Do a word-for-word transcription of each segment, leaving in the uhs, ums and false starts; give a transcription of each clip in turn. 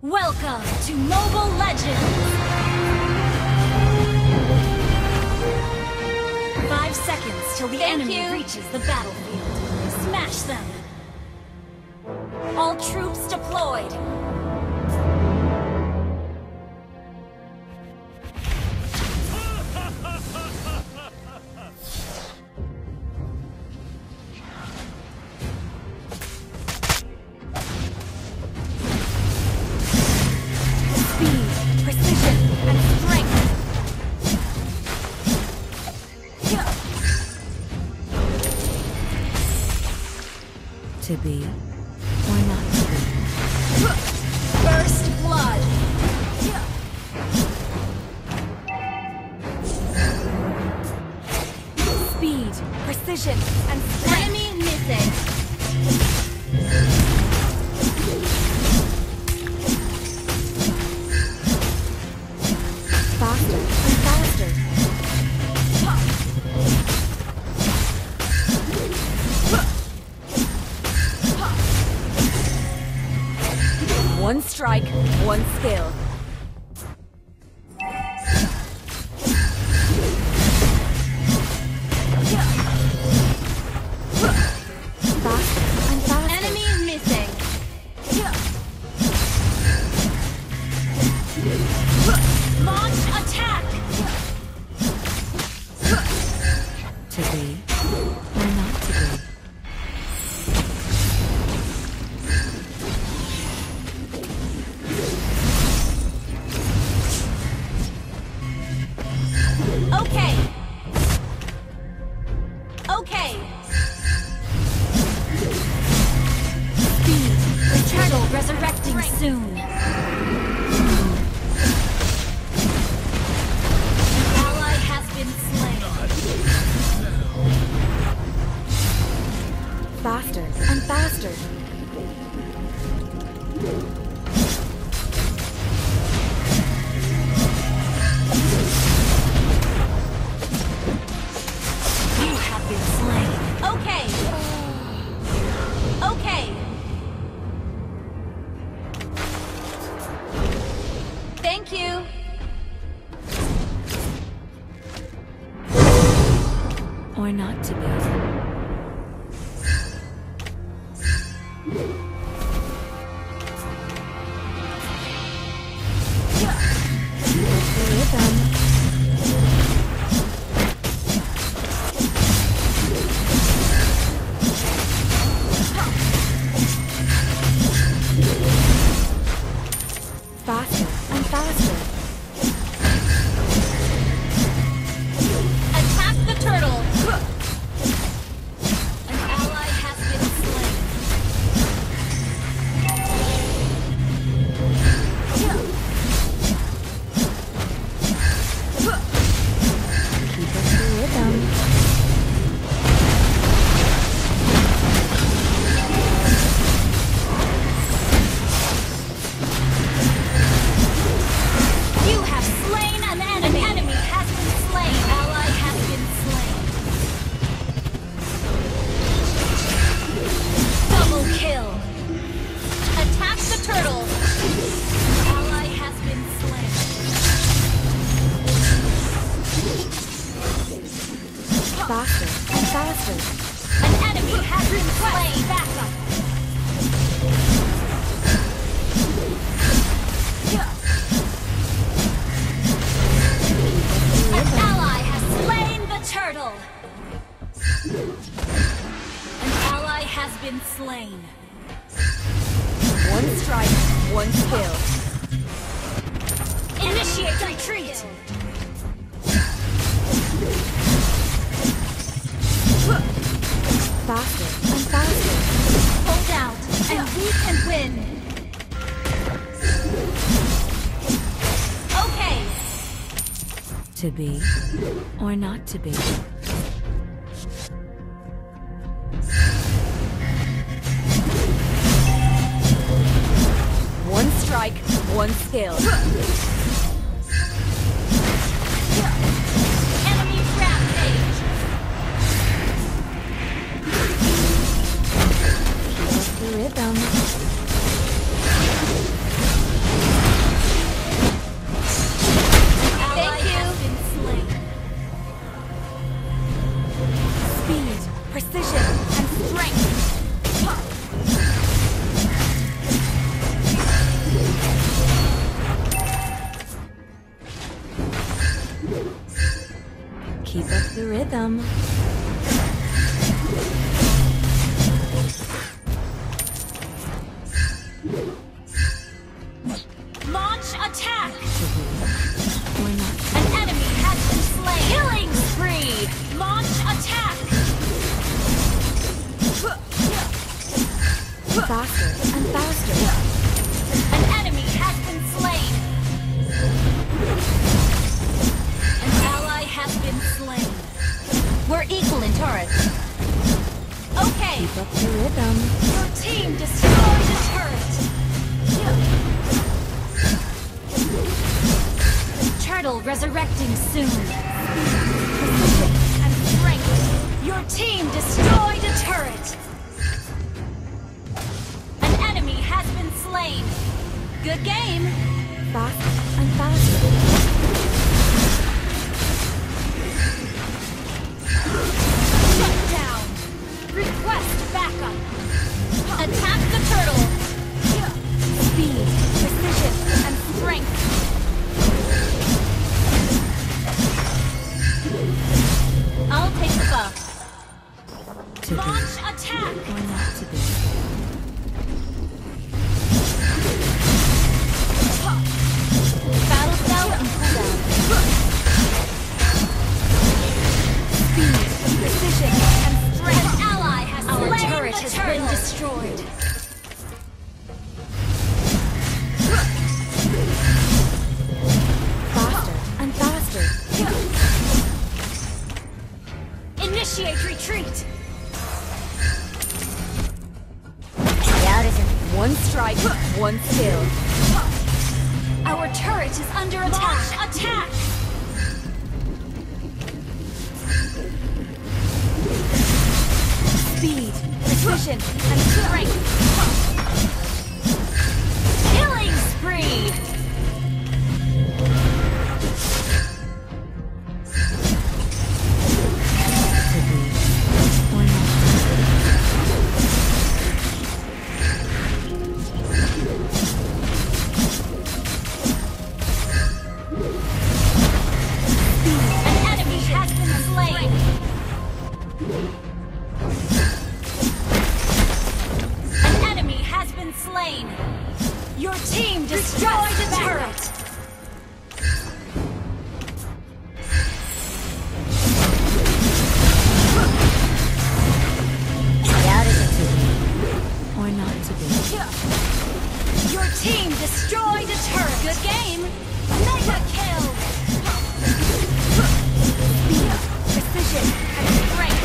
Welcome to Mobile Legends! Five seconds till the Thank enemy you. reaches the battlefield. Smash them! All troops deployed! To be or not to be. First blood! Speed, precision, and strength. Enemy missing. Faster and faster. One strike, one skill. Faster and faster. Enemy missing. Launch attack! To be or not to be. Okay. Okay. Speed. Eternal resurrecting soon. An ally has been slain. Faster and faster. You have been slain. Okay. Okay. Thank you. Or not to be. Rhythm. Faster and faster. Attack the turtle. An ally has been slain. Keep up the rhythm. You have slain an enemy. An enemy has been slain. Ally has been slain. Double kill. Attack the turtle. Ally has been slain. Faster and faster. An enemy has been slain. Backup. An ally has slain the turtle. An ally has been slain. One strike, one skill. Initiate retreat. Faster and faster. Hold out, and we can win. Okay. To be or not to be. One strike, one skill. Enemy rampage. Keep up the rhythm. rhythm. Launch attack! Or not. An enemy has been slain! Killing spree! Launch attack! Faster and faster. An enemy has been slain! An ally has been slain. We're equal in turrets. Okay! Keep up the rhythm. Your team destroyed a turret! Turtle resurrecting soon. Precision and strength. Your team destroyed a turret. An enemy has been slain. Good game. Faster and faster. Shut down. Request backup. Attack the turtle. Speed, precision, and strength. I'll take the buff. To Launch be attack! or not to be. Battle spell and cooldown. Speed, precision, and strength. An ally has Our slain turret the has turtle. been destroyed. Faster and faster. Initiate retreat. That isn't one strike, one skill. Our turret is under attack. Launch attack. Speed, Precision and strength. Killing spree. to be or not. An enemy has been slain. An enemy has been slain. Your team destroyed a turret. That isn't to be or not to be. Your team destroyed a turret. Good game. Mega kill. Speed, precision, and strength.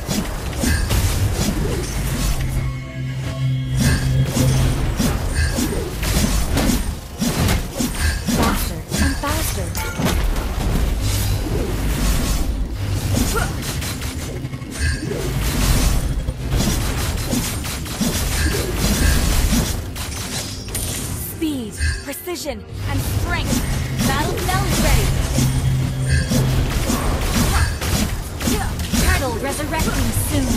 Faster and faster. Speed, precision, and strength. Battle spell is ready. Turtle resurrecting soon.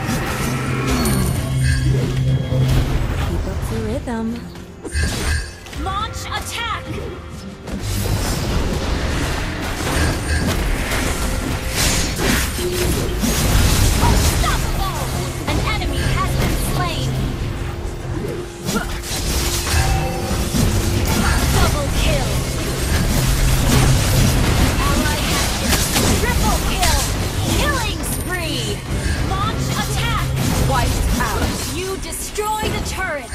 Keep up the rhythm. Launch attack. Unstoppable. An enemy has been slain. Double kill. Ally has been triple kill. Killing spree. Launch attack. Wiped out. You destroy the turret.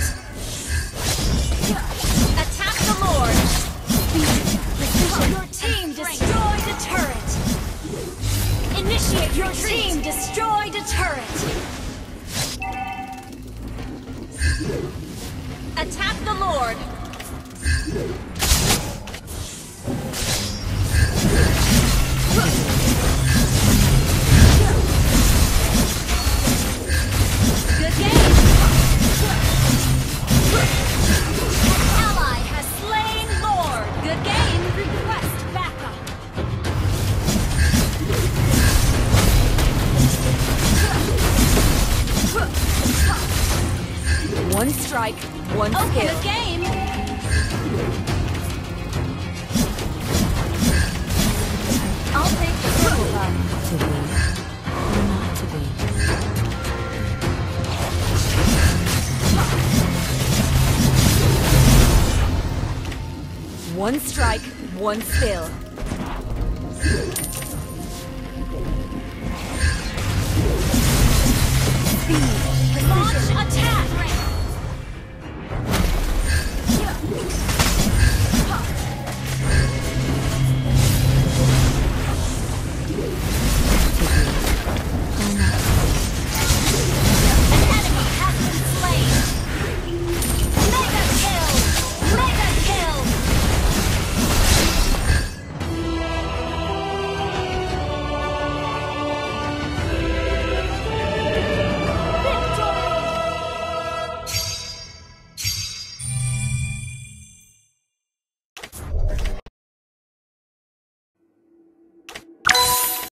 Attack the Lord. Speed, precision. Your team destroyed the turret. Initiate your team destroyed a turret. Attack the Lord. Good game. An ally has slain Lord. Good game. Request backup. One strike, one Oh, skill. good game. I'll take the purple buff. To be One strike, one spill. Launch attack!